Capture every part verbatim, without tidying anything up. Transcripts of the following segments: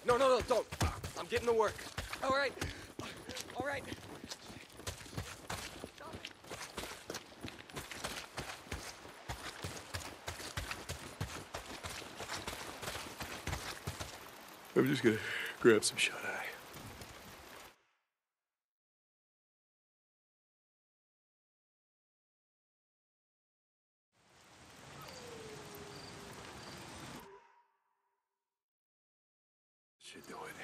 No, no, no, don't. I'm getting to work. All right. All right. I'm just gonna grab some shut-eye. Should do it.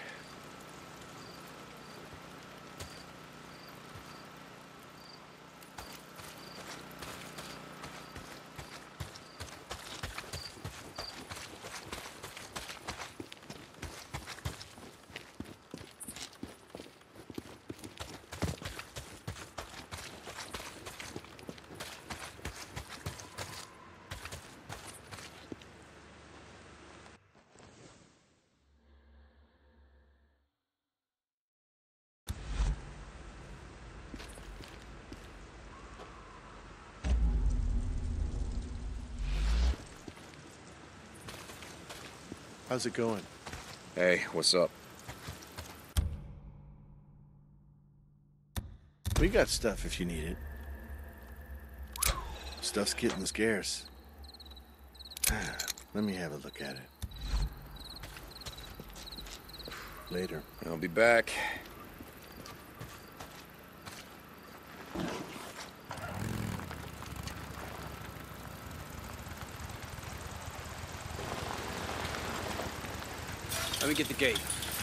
How's it going? Hey, what's up? We got stuff if you need it. Stuff's getting scarce. Let me have a look at it. Later. I'll be back. Let me get the gate.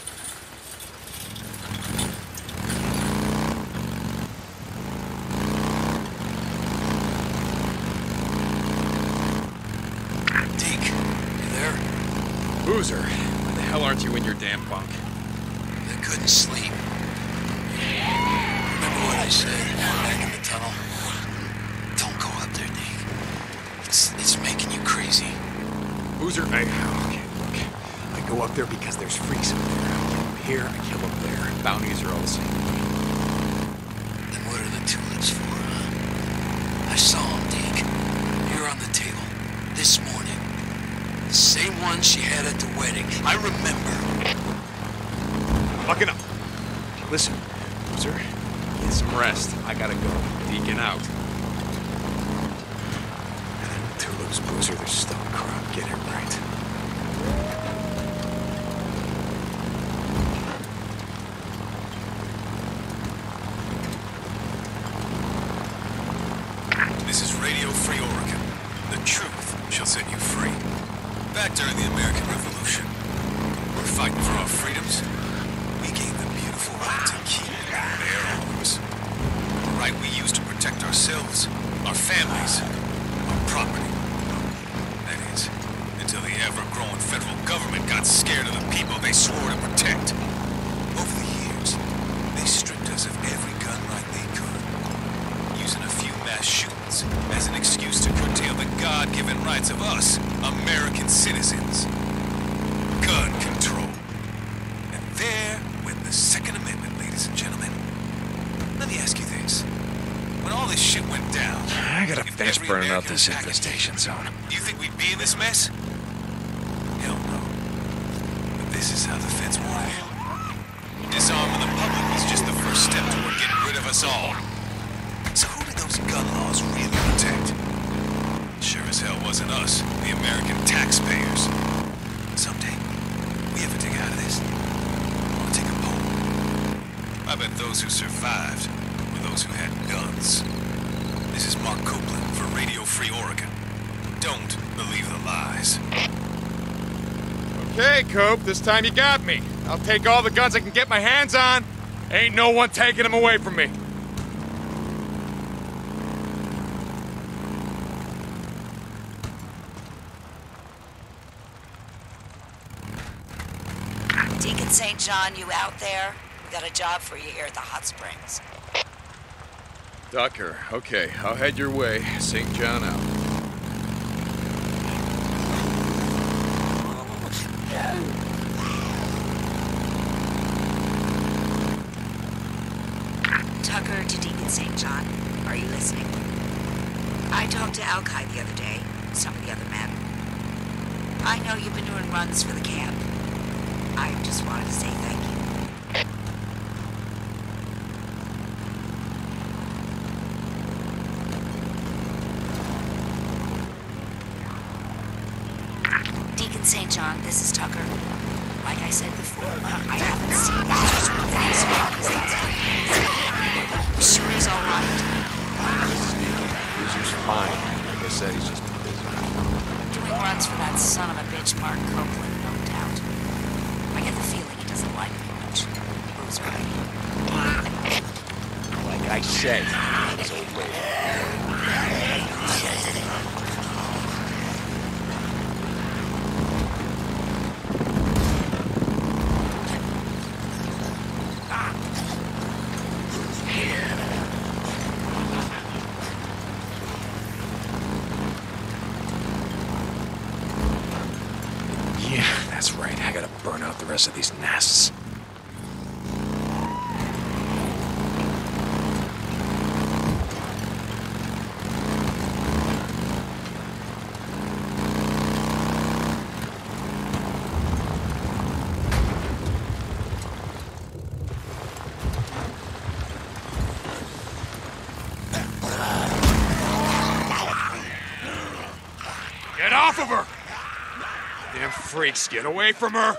Deke, you there? Boozer, why the hell aren't you in your damn bunk? I couldn't sleep. Remember what I said back in the tunnel? Don't go out there, Deke. It's, it's making you crazy. Boozer, I... Okay, look. I go up there because there's freaks up there. I kill them here, I kill them there. Bounties are all the same. Then what are the tulips for, huh? I saw them, Deke. Here on the table. This morning. The same one she had at the wedding. I remember. Fucking up. Listen, Boozer, get some rest. I gotta go. Deacon out. And then tulips, Boozer, they're stone crop. Get it right. This is Radio Free Oregon. The truth shall set you free. Back during the American Revolution, we're fighting for our freedoms. We gained the beautiful right to keep and bear arms. The right we use to protect ourselves, our families, our property. That is, until the ever-growing federal government got scared of the people they swore to protect. Over the years, they stripped us of every gun right they could, using a few mass shootings as an excuse to curtail the God-given rights of us, American citizens. Gun control. And there went the Second Amendment, ladies and gentlemen. Let me ask you this. When all this shit went down... I got a if bitch every burning out American this attacked- infestation zone. Do you think we'd be in this mess? Hell no. But this is how the feds wanted it. Disarming the public was just the first step toward getting rid of us all. So who did those gun laws really protect? Sure as hell wasn't us, the American taxpayers. Someday, we ever dig out of this, I want to take a poll. I bet those who survived were those who had guns. This is Mark Copeland for Radio Free Oregon. Don't believe the lies. Okay, Cope, this time you got me. I'll take all the guns I can get my hands on. Ain't no one taking them away from me. Deacon Saint John, you out there? We got a job for you here at the hot springs. Ducker, okay, I'll head your way. Saint John out. Tucker to Deacon Saint John. Are you listening? I talked to Alki the other day, some of the other men. I know you've been doing runs for the camp. I just wanted to say thank you. Deacon Saint John, this is Tucker. Like I said before, I haven't seen pictures with things I'm sure he's all right. He's fine. Like I said, he's just busy. Doing runs for that son of a bitch, Mark Copeland, no doubt. I get the feeling he doesn't like me much. Loser. Like I said, this old lady. That's right, I gotta burn out the rest of these nests. Get off of her! Damn freaks, get away from her!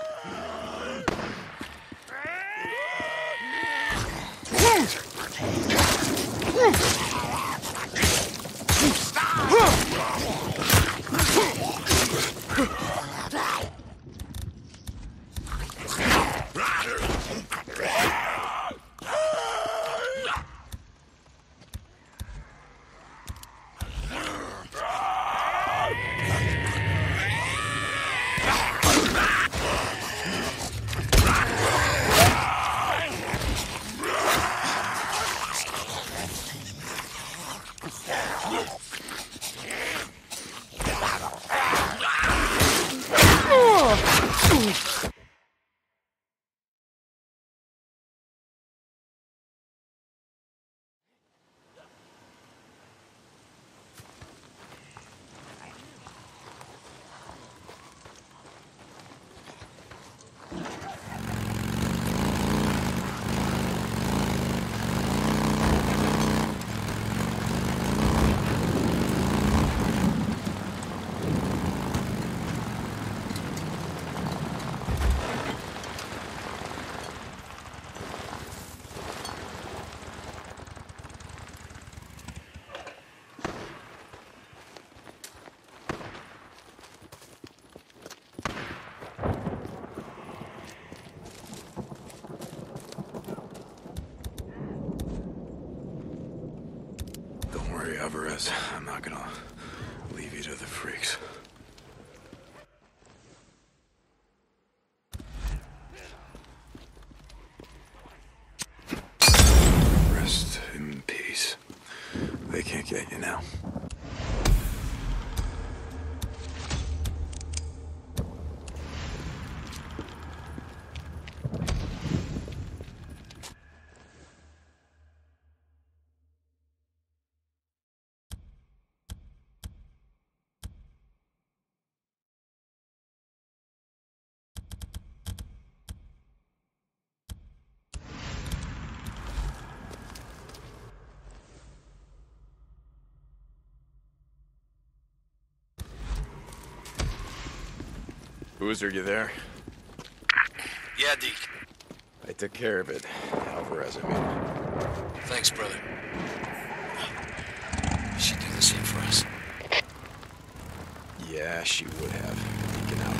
Alvarez, I'm not gonna leave you to the freaks. Rest in peace. They can't get you now. Boozer, you there? Yeah, Deke. I took care of it. Alvarez, I mean. Thanks, brother. She'd do the same for us. Yeah, she would have. Deacon out.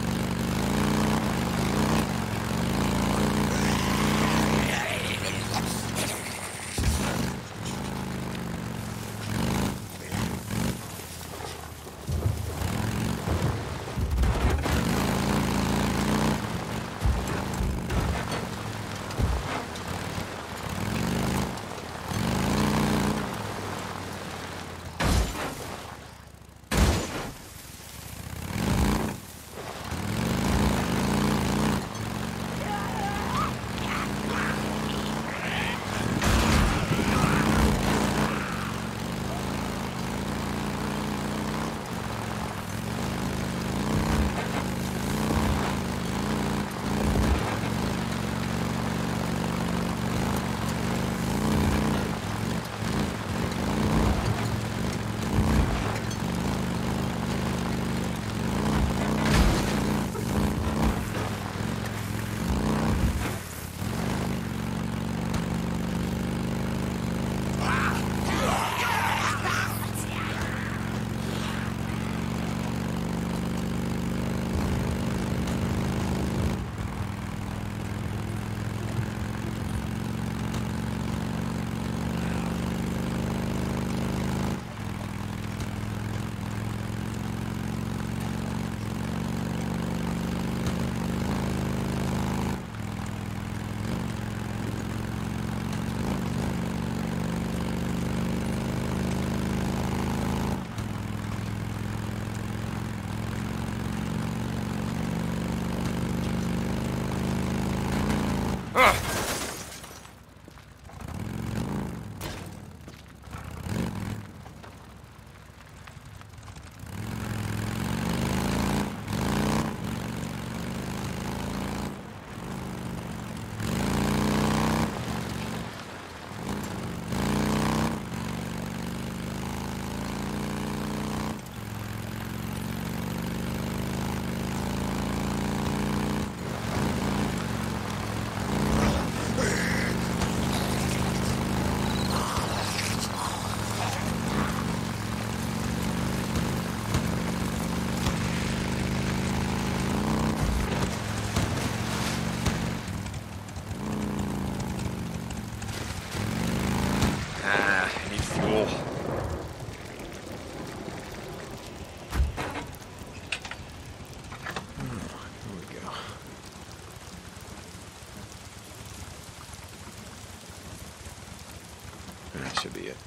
That should be it.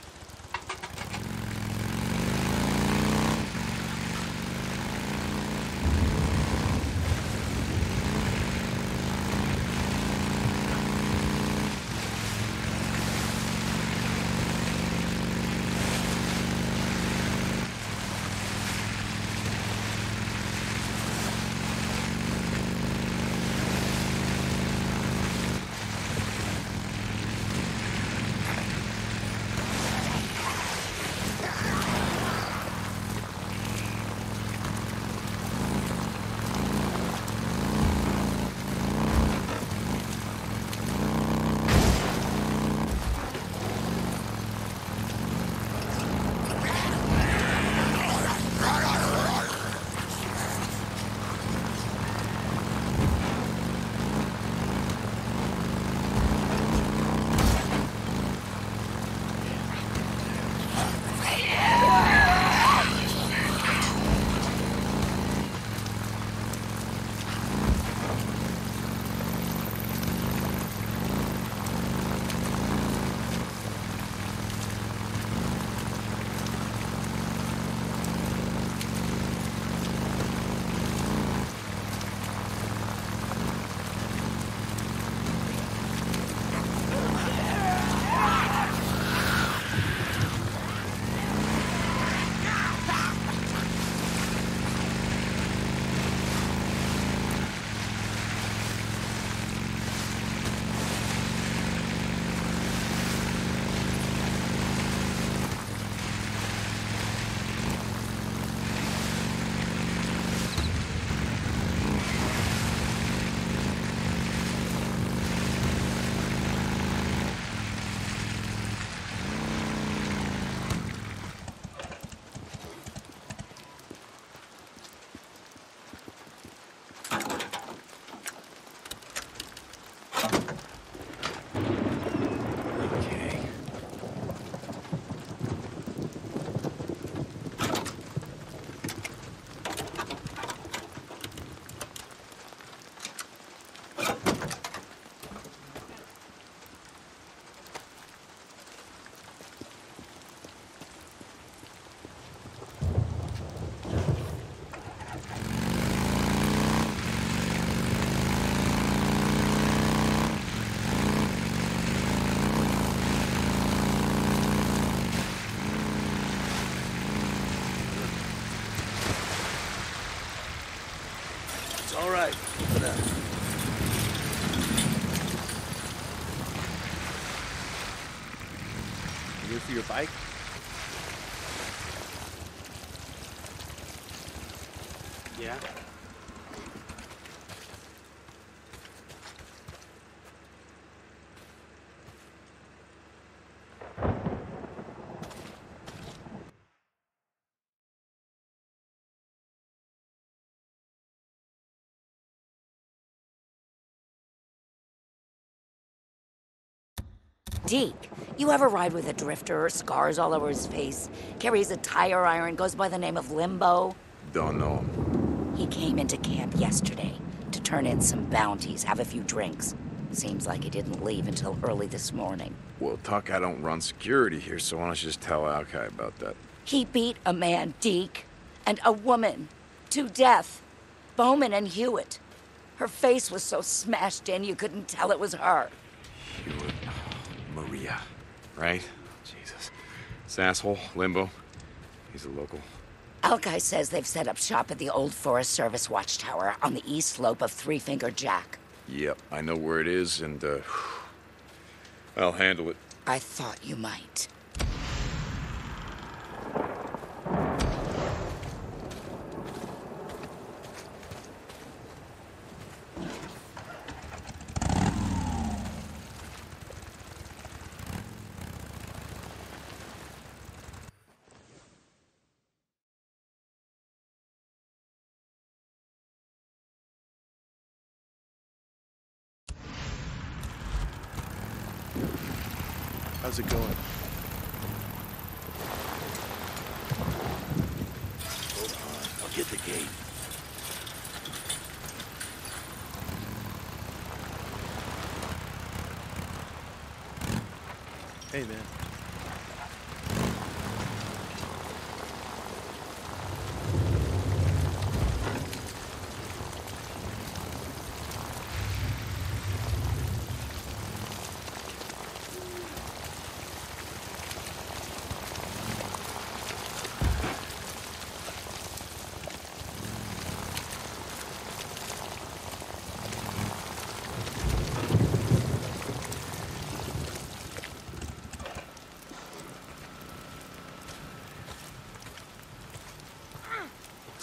All right, open up. You here for your bike? Yeah? Deke, you ever ride with a drifter, scars all over his face, carries a tire iron, goes by the name of Limbo? Don't know him. He came into camp yesterday to turn in some bounties, have a few drinks. Seems like he didn't leave until early this morning. Well, Tuck, I don't run security here, so why don't you just tell Alki about that? He beat a man, Deke, and a woman, to death. Bowman and Hewitt. Her face was so smashed in you couldn't tell it was her. Hewitt. Maria, right? Jesus. This asshole, Limbo, he's a local. Alki says they've set up shop at the old Forest Service watchtower on the east slope of Three Finger Jack. Yep, I know where it is, and, uh, I'll handle it. I thought you might. How's it going? Hold on, I'll get the gate. Hey, man.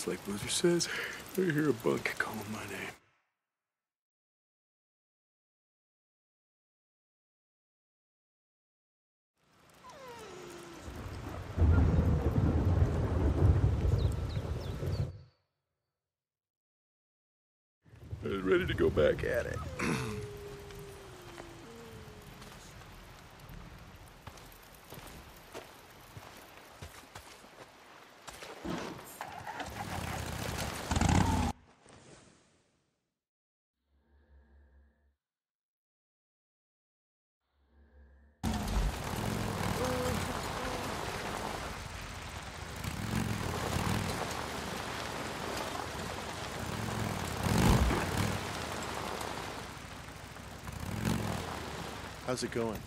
Just like Boozer says, I hear a bunk calling my name. I was ready to go back at it. How's it going?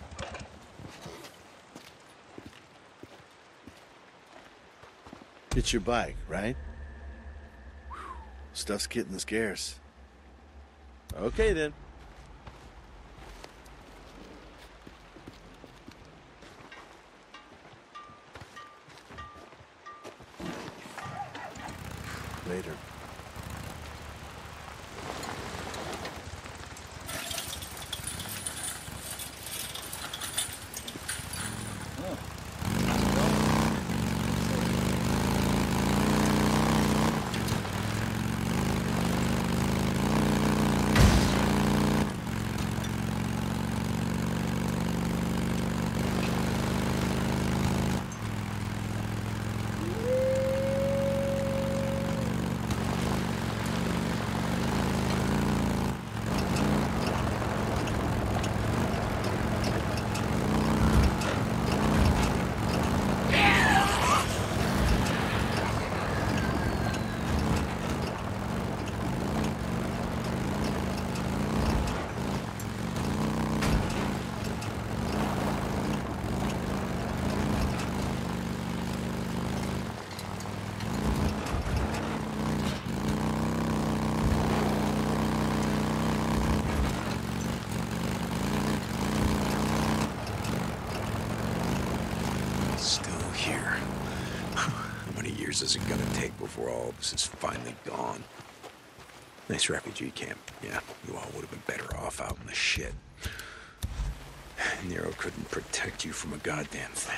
It's your bike, right? Whew. Stuff's getting scarce. Okay, then. Later. Is it gonna take before all of this is finally gone? Nice refugee camp. Yeah, you all would have been better off out in the shit. Nero couldn't protect you from a goddamn thing.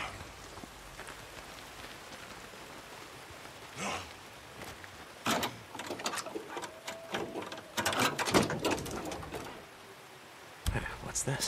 Hey, what's this?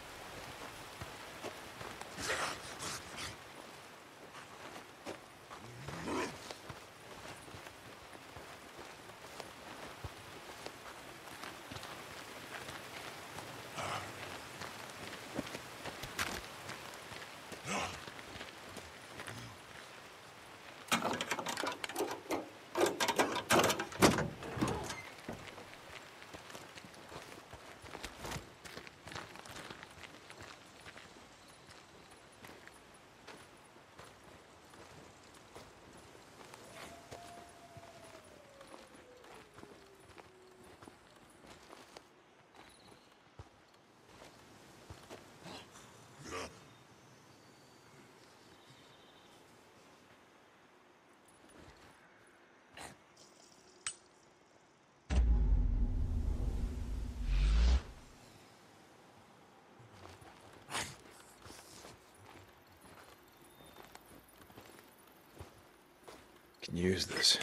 Can use this.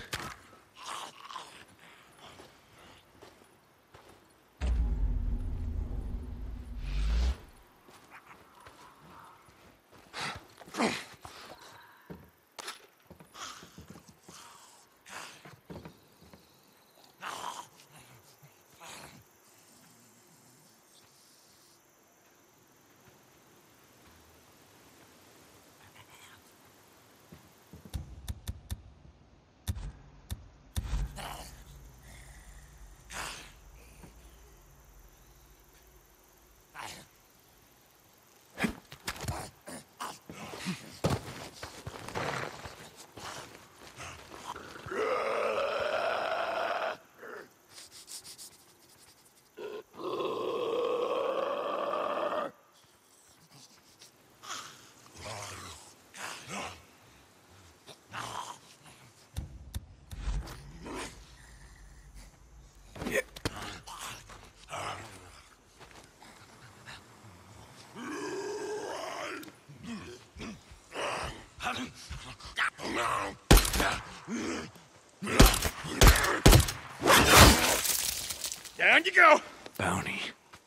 Down you go! Bounty.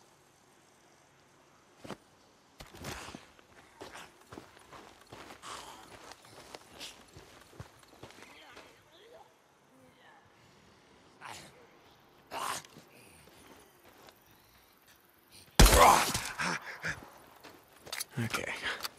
Okay.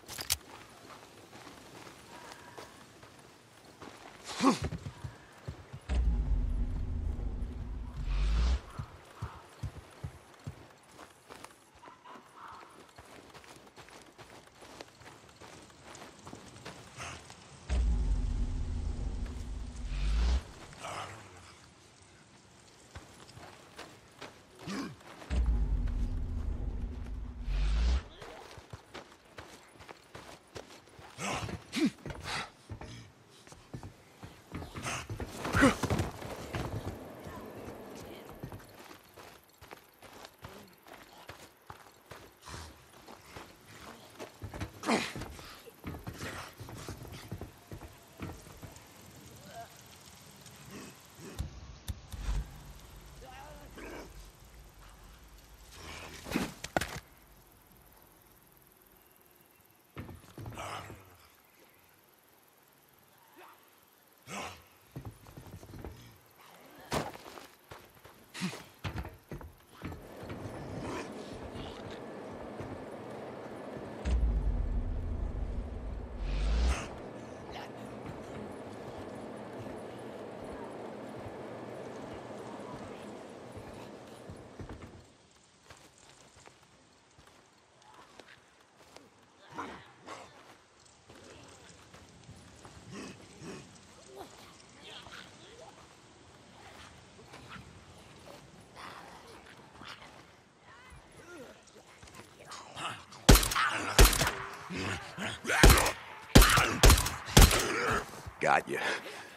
Got you.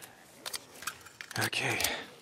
Okay.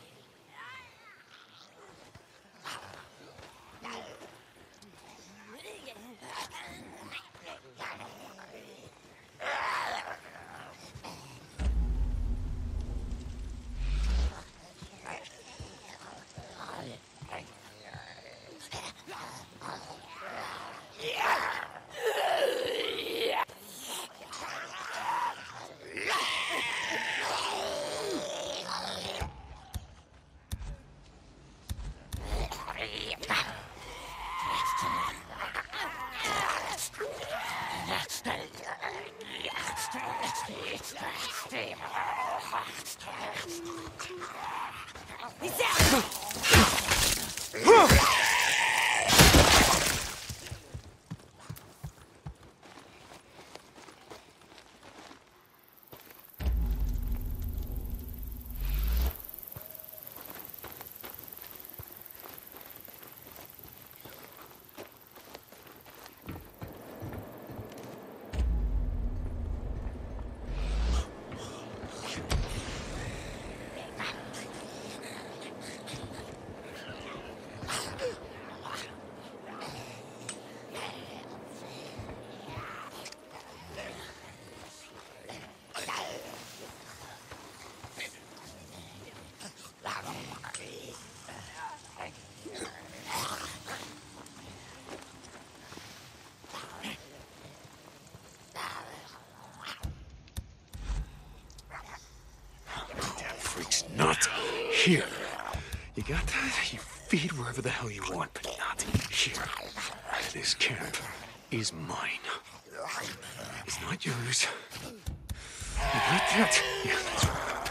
Not here. You got that? You feed wherever the hell you want, but not here. This camp is mine. It's not yours. You got that? Yeah, that's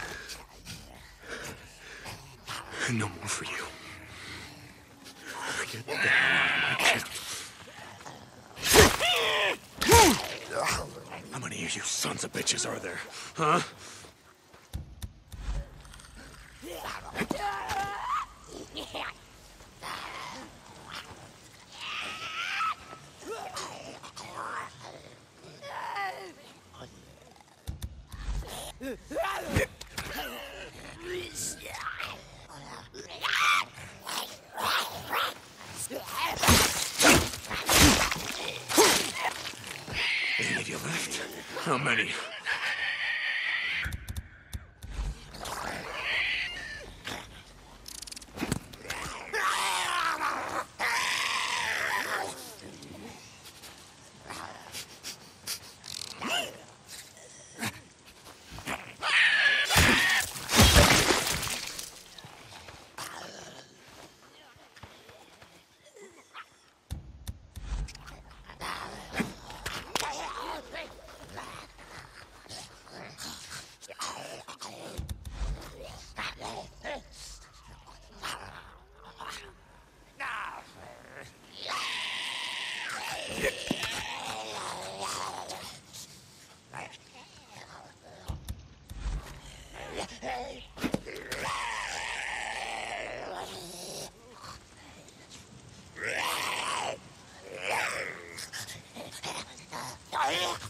right. No more for you. Get the hell out of my camp. How many of you sons of bitches are there? Huh? Any of you left? How many?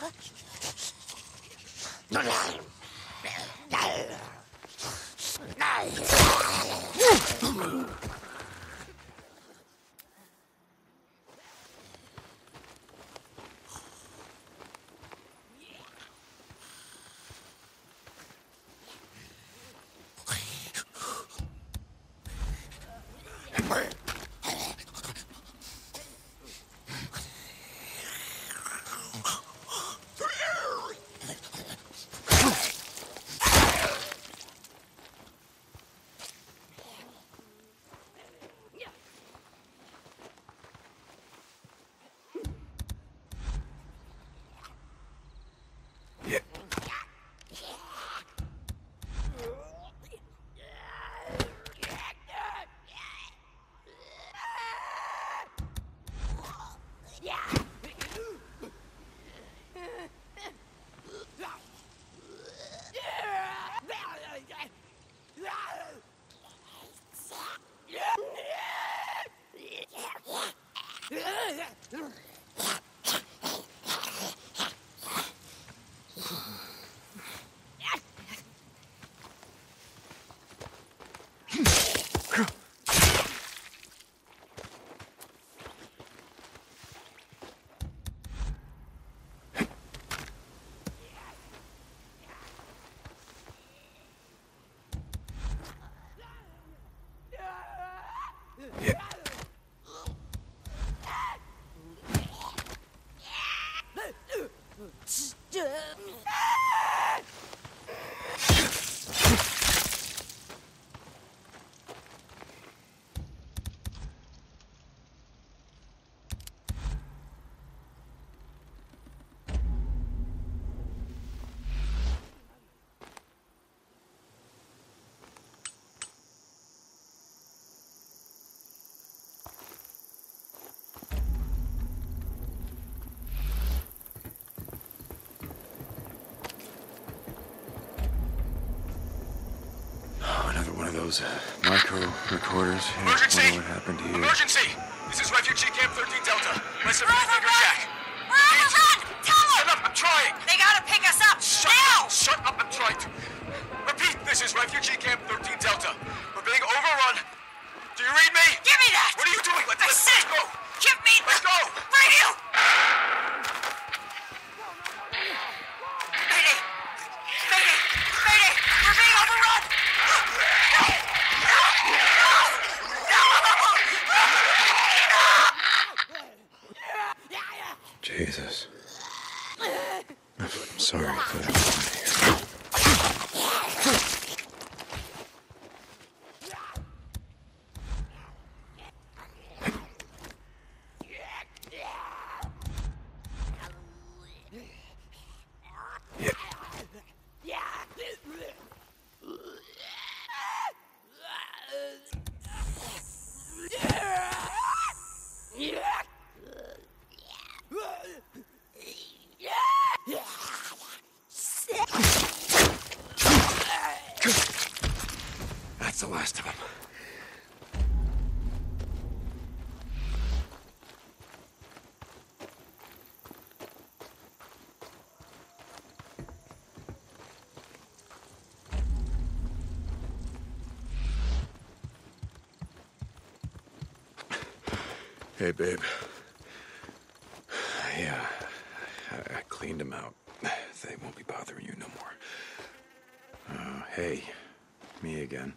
Those uh, micro recorders. Yeah, Emergency! what happened to you? Emergency! This is Refugee Camp thirteen Delta. Listen, We're finger overrun! jack. We're overrun! Tell them! Shut up, I'm trying! They gotta pick us up! Shut now! up! Shut up, I'm trying to. Repeat, this is Refugee Camp thirteen Delta. We're being overrun. Do you read me? Give me that! What are you doing? Let's, I let's, said, let's go! give me Let's the go! radio! Mayday! Mayday! Mayday! We're being overrun! Jesus. I'm sorry for that. That's the last of them. Hey, babe. Yeah, I, I cleaned them out. They won't be bothering you no more. Uh, hey, me again.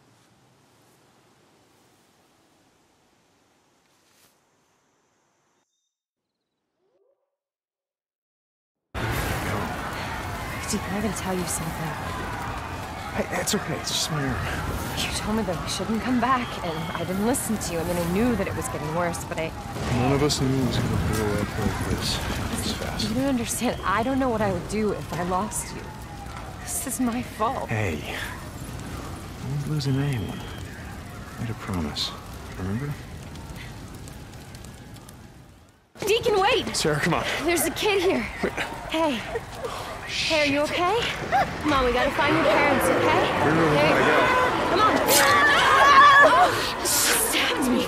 Deep, I gotta tell you something. Hey, it's okay. It's just my arm. You told me that we shouldn't come back, and I didn't listen to you. I mean, I knew that it was getting worse, but I... None of us knew it was going to blow up like this. This fast. You don't understand. I don't know what I would do if I lost you. This is my fault. Hey, I won't losing anyone. I made a promise. Remember? Deacon, wait! Sarah, come on. There's a kid here. Hey. Hey, are you okay? Come on, we gotta find your parents, okay? Hey, come on. Oh, she stabbed me.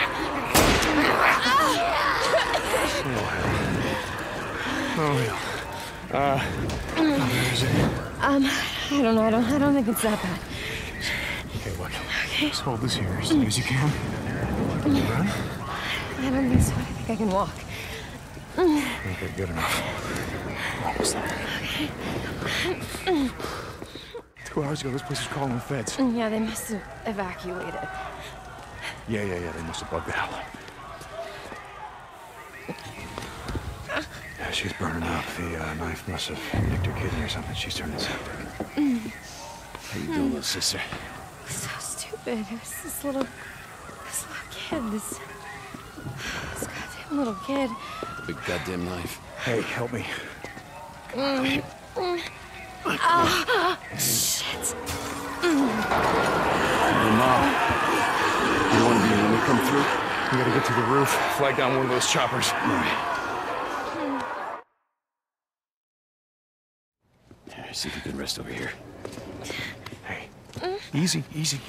Oh, hell. Uh, where is it? Um, I don't know. I don't. I don't think it's that bad. Okay, look. Okay. Just hold this here as long as you can. You ready? I don't think so. I think I can walk. Okay, good enough. Almost there. Okay. Two hours ago, this place was calling the feds. Yeah, they must have evacuated. Yeah, yeah, yeah. They must have bugged out. Yeah, she's burning up. The uh, knife must have nicked her kidney or something. She's turning septic. How you doing, little sister? So stupid. It was this little, this little kid. This, this goddamn little kid. Big goddamn knife. Hey, help me. Mm. Mm. Oh, shit. Mm. Hey, Mom. You want to be when we come through? We gotta get to the roof. Flag down one of those choppers. All right. See if you can rest over here. Hey, easy, easy.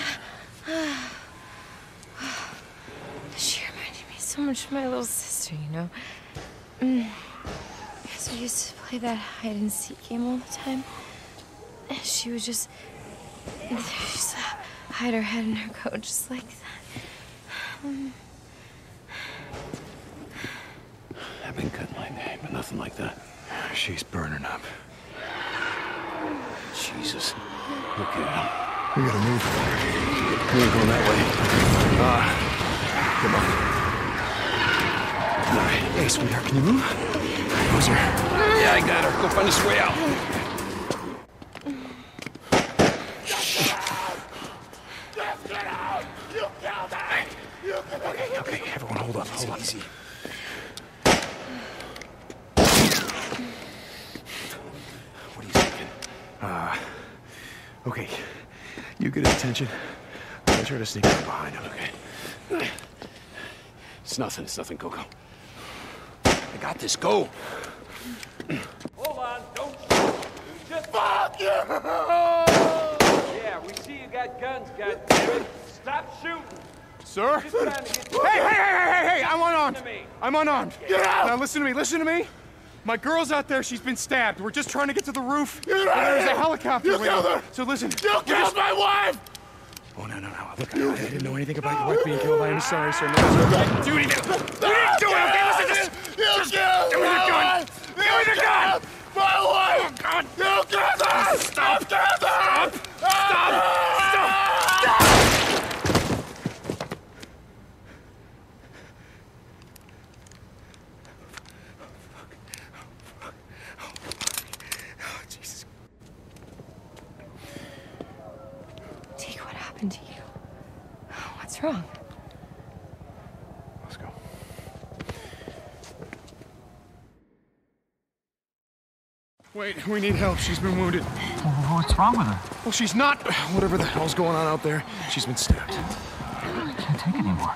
She reminded me so much of my little sister, you know? Mm. Because we used to play that hide and seek game all the time. And she would just, she just hide her head in her coat just like that. Um. I've been cutting my name, but nothing like that. She's burning up. Jesus. Look at him. We gotta move. We ain't going that way. Ah. Uh, come on. All right. Hey, sweetheart, can you move? Who's her? Yeah, I got her. Go find us a way out. Okay, okay, everyone hold up, hold up. Easy. What are you thinking? Uh, okay. You get his attention. I'm gonna try to sneak up behind him, okay? It's nothing, it's nothing, Coco. I got this, go! Hold on, don't shoot. Just fuck you! Yeah, we see you got guns, goddammit. Stop shooting. Sir? Just trying to get Hey, hey, hey, hey, hey, hey! I'm unarmed. Listen to me. I'm unarmed. Get out! Now listen to me, listen to me. My girl's out there, she's been stabbed. We're just trying to get to the roof. Get out There's of here. a helicopter You waiting. killed her. So listen. You killed just... my wife! Oh, no, no, no. Look, I, I didn't know anything about your wife being killed. I am sorry, sir. No, sir. You didn't do anything. You didn't do it, okay? Listen, just... You just killed give me the my gun. wife. Give me the gun. My wife! God. You killed her! Stop. You killed her! Stop. Stop. Stop. Stop. Deke, what happened to you? What's wrong? Let's go. Wait, we need help. She's been wounded. Well, what's wrong with her? Well, she's not... Whatever the hell's going on out there, she's been stabbed. I can't take it anymore.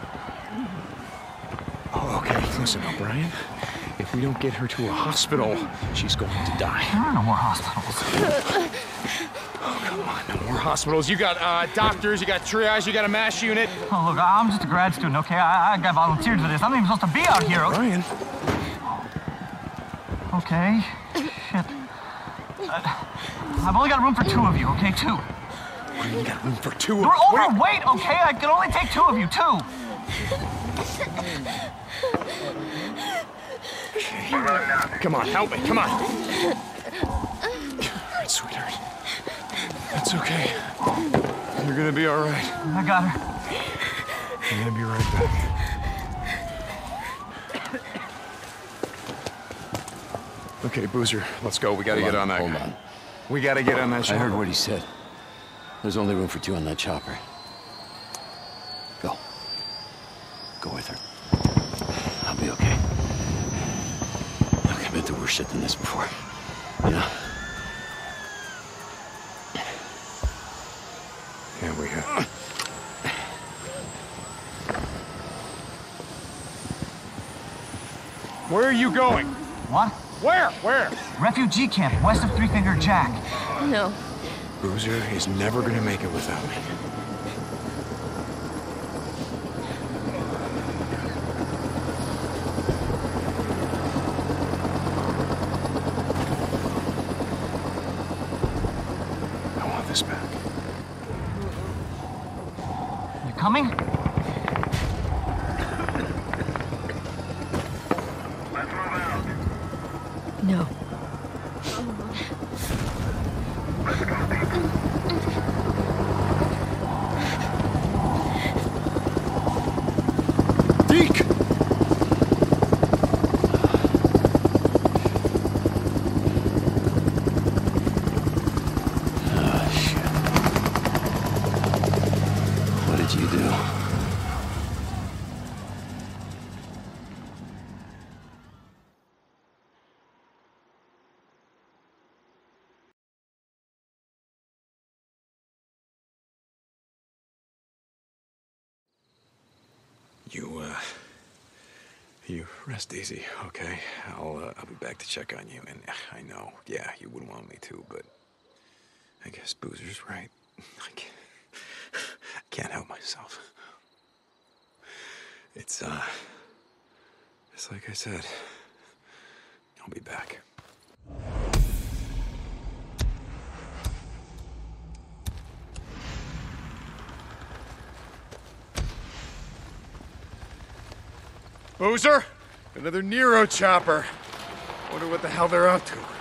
Oh, okay. Listen, O'Brien. If we don't get her to a hospital, she's going to die. There are no more hospitals. Oh, come on. No more More hospitals. You got uh, doctors, you got triage, you got a MASH unit. Oh, look, I'm just a grad student, okay? I, I got volunteered for this. I'm not even supposed to be out here. Brian. Okay. Shit. Uh, I've only got room for two of you, okay? Two. We got room for two. You're overweight, okay? I can only take two of you, two. Okay. Come on, help me. Come on. All right, sweetheart. That's okay. You're gonna be all right. I got her. I'm gonna be right back. Okay, Boozer, let's go. We gotta Hold get on, on that. hold on. We gotta get on that I ship. heard what he said. There's only room for two on that chopper. Go. Go with her. I'll be okay. Look, I've been through worse shit than this before. You know? Yeah, we have. Where are you going? What? Where? Where? Refugee camp west of Three Finger Jack. No. Boozer is never gonna make it without me. coming? No. Deke! Oh, shit. What did you do? You, uh... You rest easy, okay? I'll, uh, I'll be back to check on you, and I know, yeah, you wouldn't want me to, but... I guess Boozer's right. I can't... I can't help myself. It's, uh... It's like I said. I'll be back. Boozer? Another Nero chopper. Wonder what the hell they're up to.